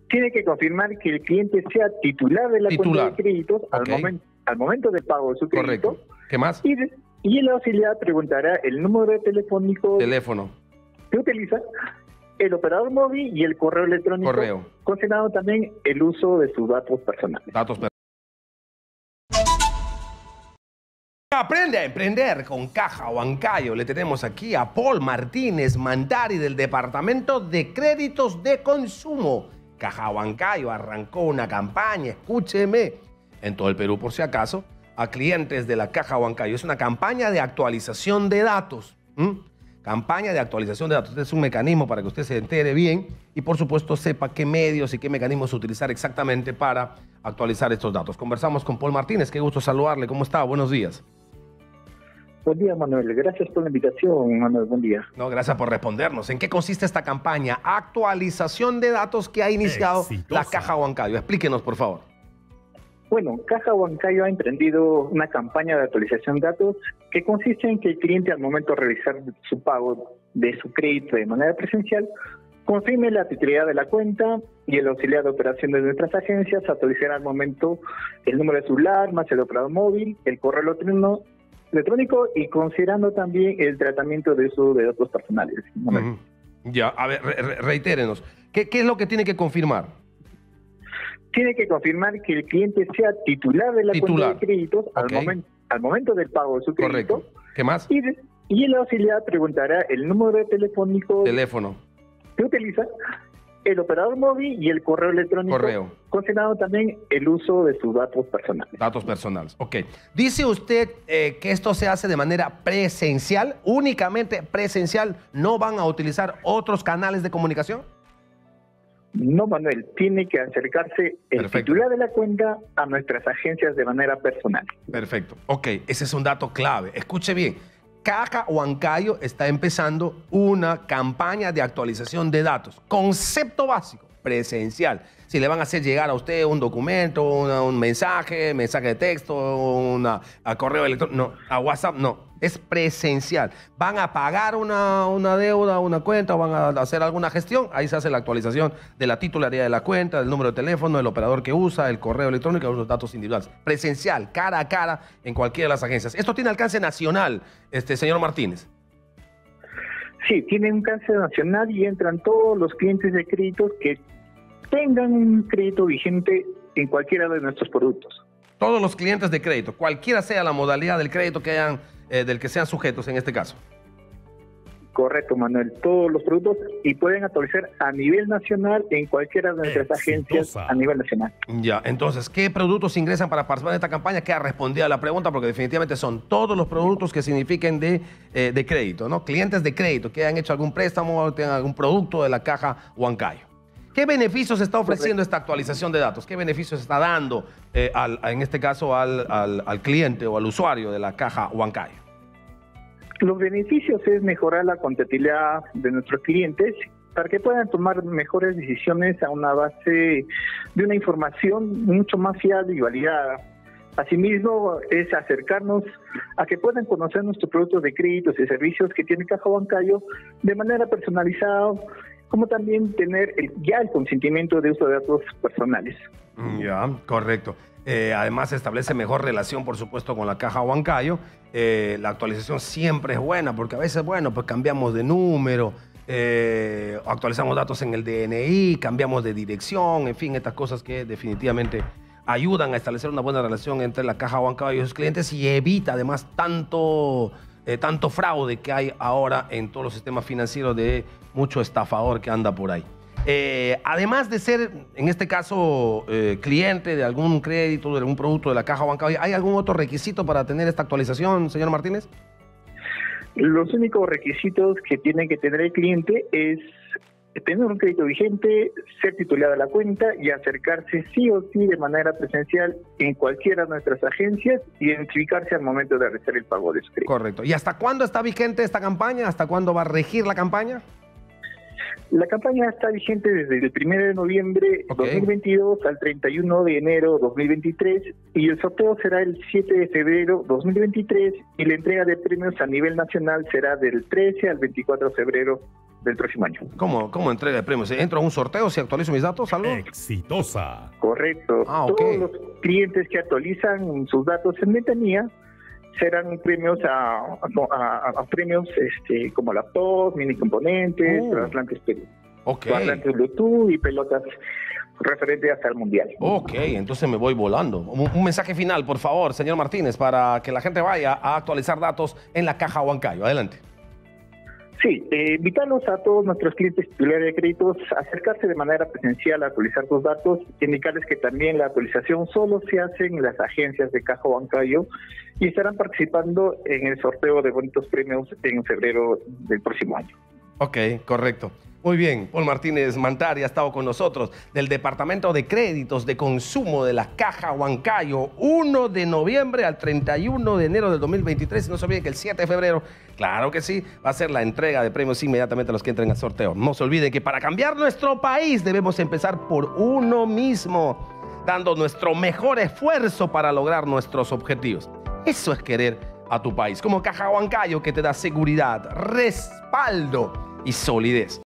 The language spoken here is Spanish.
Tiene que confirmar que el cliente sea titular de la cuenta de créditos al momento del pago de su crédito. Correcto. ¿Qué más? Y el auxiliar preguntará el número telefónico que utiliza, el operador móvil y el correo electrónico, considerando también el uso de sus datos personales. Aprende a emprender con Caja Huancayo. Le tenemos aquí a Paul Martínez Mandari del Departamento de Créditos de Consumo. Caja Huancayo arrancó una campaña, escúcheme, en todo el Perú por si acaso, a clientes de la Caja Huancayo. Es una campaña de actualización de datos. Campaña de actualización de datos. Este es un mecanismo para que usted se entere bien y, por supuesto, sepa qué medios y qué mecanismos utilizar exactamente para actualizar estos datos. Conversamos con Paul Martínez. Qué gusto saludarle. ¿Cómo está? Buenos días. Buen día, Manuel. Gracias por la invitación, Manuel. Buen día. No, gracias por respondernos. ¿En qué consiste esta campaña? Actualización de datos que ha iniciado la Caja Huancayo. Explíquenos, por favor. Bueno, Caja Huancayo ha emprendido una campaña de actualización de datos que consiste en que el cliente, al momento de realizar su pago de su crédito de manera presencial, confirme la titularidad de la cuenta y el auxiliar de operaciones de nuestras agencias actualizará al momento el número de celular, más el operador móvil, el correo electrónico y considerando también el tratamiento de uso de datos personales. Ya, a ver, reitérenos. ¿Qué es lo que tiene que confirmar? Tiene que confirmar que el cliente sea titular de la cuenta de créditos al momento del pago de su crédito. ¿Qué más? Y el auxiliar preguntará el número telefónico que utiliza, el operador móvil y el correo electrónico, considerando también el uso de sus datos personales. Datos personales, ok. Dice usted que esto se hace de manera presencial, únicamente presencial, ¿no van a utilizar otros canales de comunicación? No, Manuel, tiene que acercarse el titular de la cuenta a nuestras agencias de manera personal. Perfecto, ok, ese es un dato clave. Escuche bien. Caja Huancayo está empezando una campaña de actualización de datos. Concepto básico, presencial. Si le van a hacer llegar a usted un documento, un mensaje de texto, a correo electrónico, no, a WhatsApp, no. Es presencial. Van a pagar una deuda, una cuenta, o van a hacer alguna gestión. Ahí se hace la actualización de la titularidad de la cuenta, del número de teléfono, del operador que usa, el correo electrónico, los datos individuales. Presencial, cara a cara, en cualquiera de las agencias. Esto tiene alcance nacional, señor Martínez. Sí, tiene un alcance nacional y entran todos los clientes de créditos que tengan un crédito vigente en cualquiera de nuestros productos. Todos los clientes de crédito, cualquiera sea la modalidad del crédito que hayan, del que sean sujetos en este caso. Correcto, Manuel. Todos los productos y pueden actualizar a nivel nacional en cualquiera de nuestras agencias a nivel nacional. Ya, entonces, ¿qué productos ingresan para participar en esta campaña? Queda respondida la pregunta porque definitivamente son todos los productos que signifiquen de crédito, ¿no? Clientes de crédito que hayan hecho algún préstamo o tengan algún producto de la Caja Huancayo. ¿Qué beneficios está ofreciendo esta actualización de datos? ¿Qué beneficios está dando, en este caso, al cliente o al usuario de la Caja Huancayo? Los beneficios es mejorar la contabilidad de nuestros clientes para que puedan tomar mejores decisiones a una base de una información mucho más fiable y validada. Asimismo, es acercarnos a que puedan conocer nuestros productos de créditos y servicios que tiene Caja Huancayo de manera personalizada, como también tener ya el consentimiento de uso de datos personales. Ya, correcto. Además, se establece mejor relación, por supuesto, con la Caja Huancayo. La actualización siempre es buena, porque a veces, bueno, pues cambiamos de número, actualizamos datos en el DNI, cambiamos de dirección, en fin, estas cosas que definitivamente ayudan a establecer una buena relación entre la Caja Huancayo y sus clientes y evita, además, tanto fraude que hay ahora en todos los sistemas financieros de mucho estafador que anda por ahí. Además de ser, en este caso, cliente de algún crédito, de algún producto de la Caja Huancayo, ¿hay algún otro requisito para tener esta actualización, señor Martínez? Los únicos requisitos que tiene que tener el cliente es tener un crédito vigente, ser titular de la cuenta y acercarse sí o sí de manera presencial en cualquiera de nuestras agencias y identificarse al momento de realizar el pago de su crédito. Correcto. ¿Y hasta cuándo está vigente esta campaña? ¿Hasta cuándo va a regir la campaña? La campaña está vigente desde el 1 de noviembre 2022 al 31 de enero 2023 y el sorteo será el 7 de febrero 2023 y la entrega de premios a nivel nacional será del 13 al 24 de febrero del próximo año. ¿Cómo entrega de premios? ¿Entro a un sorteo si actualizo mis datos? ¿Algo? Exitosa. Correcto. Okay. Todos los clientes que actualizan sus datos en ventanilla serán premios a premios como laptops, mini componentes, parlantes Bluetooth y pelotas referente hasta el mundial. Ok, entonces me voy volando. Un mensaje final, por favor, señor Martínez, para que la gente vaya a actualizar datos en la Caja Huancayo. Adelante. Sí, invitarlos a todos nuestros clientes titulares de créditos a acercarse de manera presencial a actualizar sus datos, indicarles que también la actualización solo se hace en las agencias de Caja Huancayo y estarán participando en el sorteo de bonitos premios en febrero del próximo año. Ok, correcto. Muy bien, Paul Martínez Mantari ha estado con nosotros del Departamento de Créditos de Consumo de la Caja Huancayo, 1 de noviembre al 31 de enero del 2023. Y no se olviden que el 7 de febrero, claro que sí, va a ser la entrega de premios inmediatamente a los que entren al sorteo. No se olviden que para cambiar nuestro país debemos empezar por uno mismo, dando nuestro mejor esfuerzo para lograr nuestros objetivos. Eso es querer a tu país, como Caja Huancayo, que te da seguridad, respaldo y solidez.